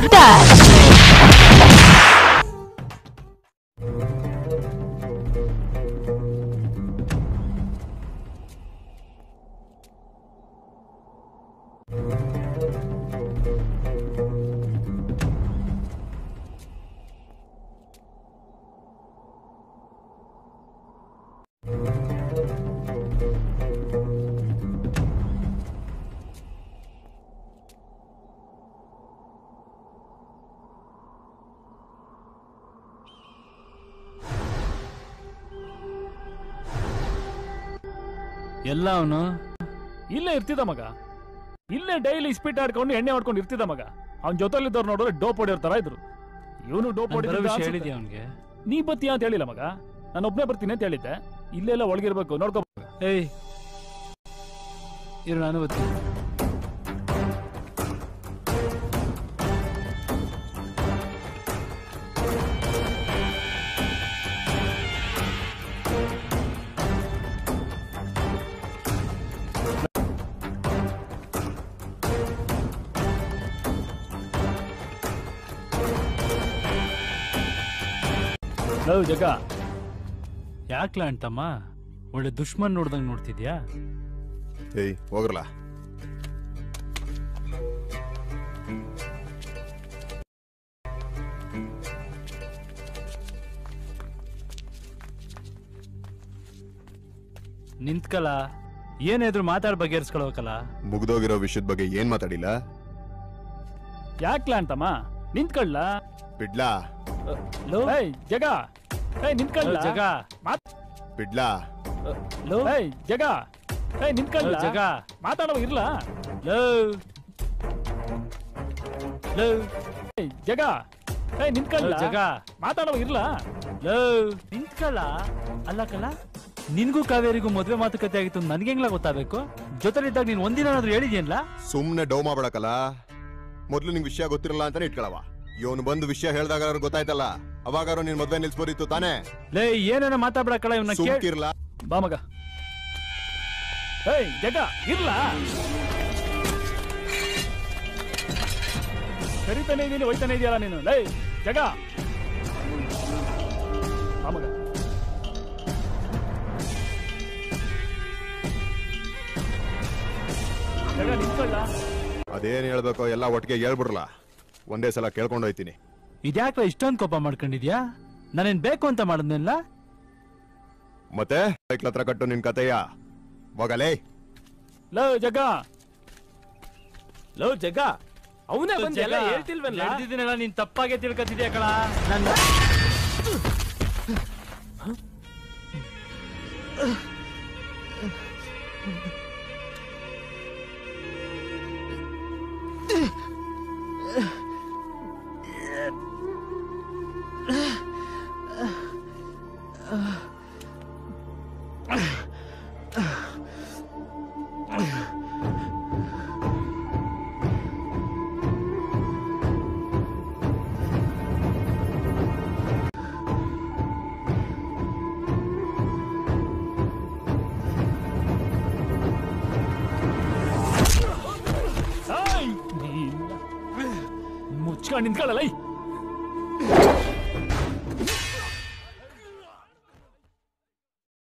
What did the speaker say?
like that. ಎಲ್ಲ ಅವನು ಇಲ್ಲೇ ಇರ್ತಿದ್ದ ಮಗ. ಇಲ್ಲೇ ಡೈಲಿ ಸ್ಪೀಟ್ ಆಡ್ಕೊಂಡು ಎಣ್ಣೆ ಮಾಡ್ಕೊಂಡು ಇರ್ತಿದ್ದ ಮಗ. ಅವ್ನ ಜೊತೆಲಿದ್ದವ್ರು ನೋಡಿದ್ರೆ ಡೋಪ್ ಹೊಡಿರ್ತಾರ ಇದ್ರು. ಇವನು ಡೋಪ್ ಹೇಳಿದ್ದೆ ಅವನಿಗೆ. ನೀ ಬತ್ತೀಯ ಅಂತ ಹೇಳಿಲ್ಲ ಮಗ. ನಾನು ಒಬ್ಬನೇ ಬರ್ತೀನಿ ಅಂತ ಹೇಳಿದ್ದೆ. ಇಲ್ಲೆಲ್ಲ ಒಳಗಿರ್ಬೇಕು ನೋಡ್ಕೊ. ಏಯ್ ಇರು, ನಾನು ಬರ್ತೀನಿ. ಜಗ ಯಾಕ್ಲ ಅಂತಮ್ಮ ಒಳ್ಳೆ ದುಶ್ಮನ್ ನೋಡ್ದಂಗ್ ನೋಡ್ತಿದ್ಯಾ? ಏಯ್ ಹೋಗ್ರಲ್ಲ. ನಿಂತ್ಕಲ, ಏನಾದ್ರು ಮಾತಾಡ್ ಬಗೆಹರಿಸ್ಕೊಳ್ಬೇಕಲ್ಲ. ಮುಗ್ದೋಗಿರೋ ವಿಷಯದ ಬಗ್ಗೆ ಏನ್ ಮಾತಾಡಿಲ್ಲ. ಯಾಕ್ಲ ಅಂತಮ್ಮ ನಿಂತ್ಕೊಳ್ಳ. ಬಿಡ್ಲಾ ಜಗ ನಿಂತ್ಕೊಳ್ಳ. ಜಗ ಬಿಡ್ಲಾ ಜಗ ನಿಂತ್ಕೊಳ್ಳ. ಜಗ ಮಾತಾಡೋ ಇರ್ಲ. ಜಗ ನಿಂತ್ಕೊಳ್ಳ. ಜಗ ಮಾತಾಡೋ ಇರ್ಲ. ನಿಂತ್ಕಲ್ಲ. ಅಲ್ಲ ಕಲ, ನಿನ್ಗೂ ಕಾವೇರಿಗೂ ಮದ್ವೆ ಮಾತುಕತೆ ಆಗಿತ್ತು ನನ್ಗೆ ಹೆಂಗ್ಲ ಗೊತ್ತಾಗಬೇಕು? ಜೊತೆಲಿದ್ದಾಗ ನೀನ್ ಒಂದಿನಾದ್ರೂ ಹೇಳಿದ್ಯಲ್ಲ. ಸುಮ್ನೆ ಡೌ ಮಾಡ್ಬೇಕಲ್ಲ. ಮೊದ್ಲು ನಿಂಗೆ ವಿಷಯ ಗೊತ್ತಿರಲ್ಲ ಅಂತಾನೆ ಇಟ್ಕೊಳವ. ಇವನು ಬಂದು ವಿಷಯ ಹೇಳ್ದಾಗ ಗೊತ್ತಾಯ್ತಲ್ಲ, ಅವಾಗಾರು ನಿನ್ ಮದ್ವೆ ನಿಲ್ಸ್ಬೋದಿತ್ತು ತಾನೇ. ಲೇ ಏನೇನೋ ಮಾತಾಡ್ಬೇಕಲ್ಲ, ಇವನ್ನ ಸುಮ್ಕಿರ್ಲ. ಬಾ ಮಗ. ಜಗ ಇರ್ಲ. ಕರಿತಾನೆ ಇದೀನಿ, ಹೋಯ್ತಾನೆ ಇದೆಯಲ್ಲ ನೀನು. ಲೈ ಜಗ ಬಾ ಮಗ. ಜಗ ನಿಂತ್ಕೊಳ್ಳ. ಅದೇನ್ ಹೇಳ್ಬೇಕೋ ಎಲ್ಲ ಒಟ್ಟಿಗೆ ಹೇಳ್ಬಿಡ್ರಲ್ಲ. ಒಂದೇ ಸಲ ಕೇಳ್ಕೊಂಡು ಹೋಯ್ತೀನಿ. ಇದ್ಯಾಕ್ಲ ಇಷ್ಟೊಂದು ಕೋಪ ಮಾಡ್ಕೊಂಡಿದ್ಯಾ? ನಾನೇನ್ ಬೇಕು ಅಂತ ಮಾಡಿದ್ನಿಲ್ಲ. ಮತ್ತೆ ಸೈಕ್ಲ್ ಹತ್ರ ಕಟ್ಟು ನಿನ್ ಕತೆಯ. ಹೋಗಲೇ. ಲೋ ಜಗ, ಲೋ ಜಗ, ಅವನೇ ಬಂದೆಲ್ಲ ಹೇಳ್ತಿಲ್ವಲ್ಲ. ಹೇಳ್ತಿದ್ದೀನಲ್ಲ, ನೀನ್ ತಪ್ಪಾಗೆ ತಿಳ್ಕೊತಿದ್ಯಾ ಕಳ. ನನ್ನ ಮುಚ್ಕೊಂಡು ನಿಂತ್ಕೊಳ್ಳಲ್ಲ.